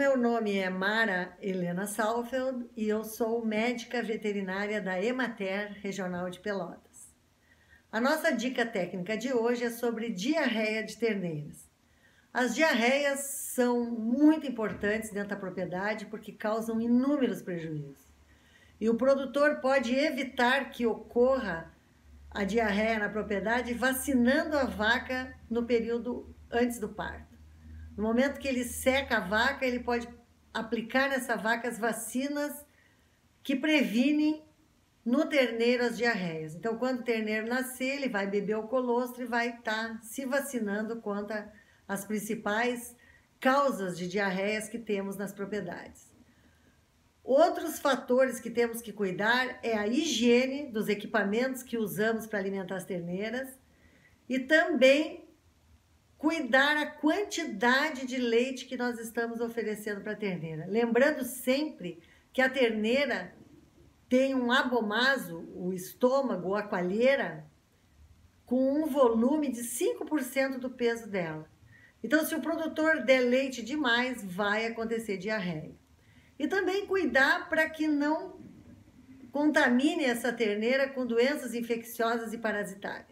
meu nome é Mara Helena Salfeld e eu sou médica veterinária da Emater Regional de Pelotas. A nossa dica técnica de hoje é sobre diarreia de terneiras. As diarreias são muito importantes dentro da propriedade porque causam inúmeros prejuízos. E o produtor pode evitar que ocorra a diarreia na propriedade vacinando a vaca no período antes do parto. No momento que ele seca a vaca, ele pode aplicar nessa vaca as vacinas que previnem no terneiro as diarreias. Então, quando o terneiro nascer, ele vai beber o colostro e vai estar se vacinando contra as principais causas de diarreias que temos nas propriedades. Outros fatores que temos que cuidar é a higiene dos equipamentos que usamos para alimentar as terneiras e também cuidar a quantidade de leite que nós estamos oferecendo para a terneira. Lembrando sempre que a terneira tem um abomaso, o estômago ou a coalheira, com um volume de 5% do peso dela. Então, se o produtor der leite demais, vai acontecer diarreia. E também cuidar para que não contamine essa terneira com doenças infecciosas e parasitárias.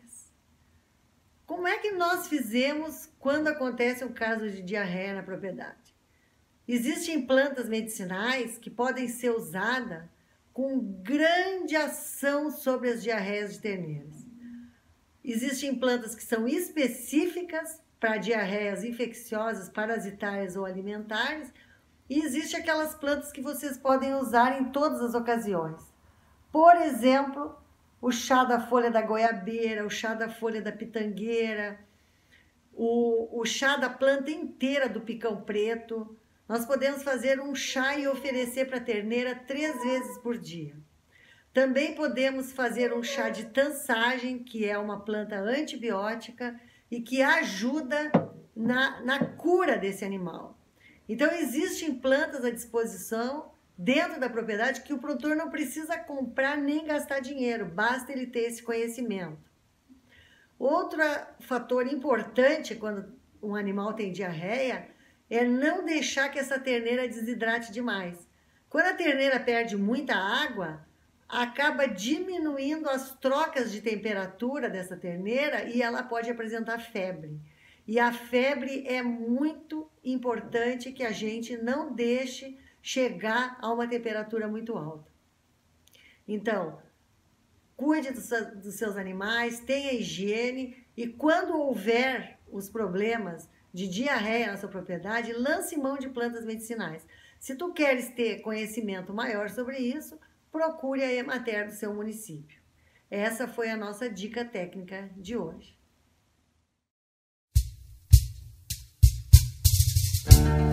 Como é que nós fizemos quando acontece um caso de diarreia na propriedade? Existem plantas medicinais que podem ser usadas com grande ação sobre as diarreias de terneiras. Existem plantas que são específicas para diarreias infecciosas, parasitárias ou alimentares, e existem aquelas plantas que vocês podem usar em todas as ocasiões. Por exemplo, o chá da folha da goiabeira, o chá da folha da pitangueira, o chá da planta inteira do picão preto. Nós podemos fazer um chá e oferecer para a terneira 3 vezes por dia. Também podemos fazer um chá de tansagem, que é uma planta antibiótica e que ajuda na cura desse animal. Então, existem plantas à disposição dentro da propriedade que o produtor não precisa comprar nem gastar dinheiro, basta ele ter esse conhecimento. Outro fator importante quando um animal tem diarreia é não deixar que essa terneira desidrate demais. Quando a terneira perde muita água, acaba diminuindo as trocas de temperatura dessa terneira e ela pode apresentar febre. E a febre é muito importante que a gente não deixe chegar a uma temperatura muito alta. Então, cuide dos seus animais, tenha higiene e quando houver os problemas de diarreia na sua propriedade, lance mão de plantas medicinais. Se tu queres ter conhecimento maior sobre isso, procure a Emater do seu município. Essa foi a nossa dica técnica de hoje.